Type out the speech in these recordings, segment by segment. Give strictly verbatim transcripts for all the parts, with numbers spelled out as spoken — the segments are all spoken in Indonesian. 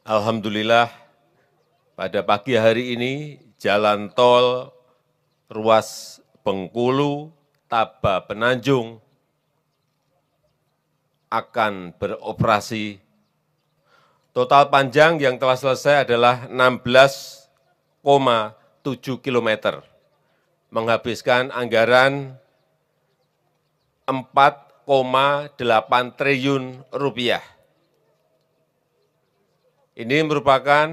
Alhamdulillah, pada pagi hari ini jalan tol ruas Bengkulu, Taba, Penanjung akan beroperasi. Total panjang yang telah selesai adalah enam belas koma tujuh kilometer, menghabiskan anggaran empat koma delapan triliun rupiah. Ini merupakan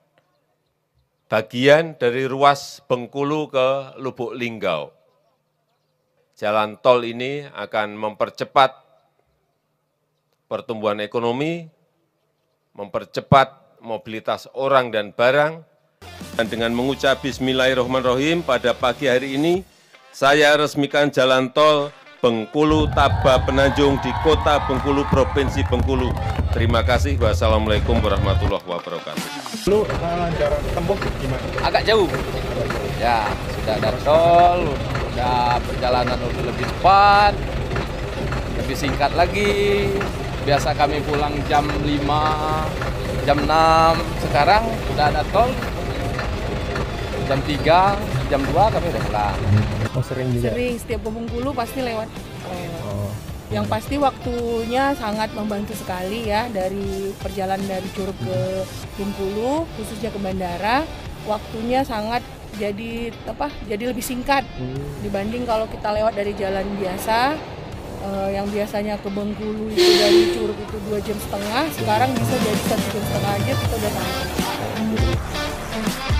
bagian dari ruas Bengkulu ke Lubuk Linggau. Jalan tol ini akan mempercepat pertumbuhan ekonomi, mempercepat mobilitas orang dan barang. Dan dengan mengucap Bismillahirrahmanirrahim pada pagi hari ini, saya resmikan jalan tol Bengkulu Taba Penanjung di Kota Bengkulu, Provinsi Bengkulu. Terima kasih. Wassalamualaikum warahmatullahi wabarakatuh. Lu jarak tempuh gimana? Agak jauh. Ya, sudah ada tol, sudah perjalanan udah lebih cepat, lebih singkat lagi. Biasa kami pulang jam lima, jam enam. Sekarang sudah ada tol, jam tiga, jam dua kami udah pulang. Oh, sering juga? Sering, setiap ke Bengkulu pasti lewat. Oh. Yang pasti waktunya sangat membantu sekali ya, dari perjalanan dari Curug ke Bengkulu, khususnya ke bandara, waktunya sangat jadi apa? Jadi lebih singkat hmm. dibanding kalau kita lewat dari jalan biasa, eh, yang biasanya ke Bengkulu itu dari Curug itu dua jam setengah, sekarang bisa jadi satu jam setengah aja kita udah sampai.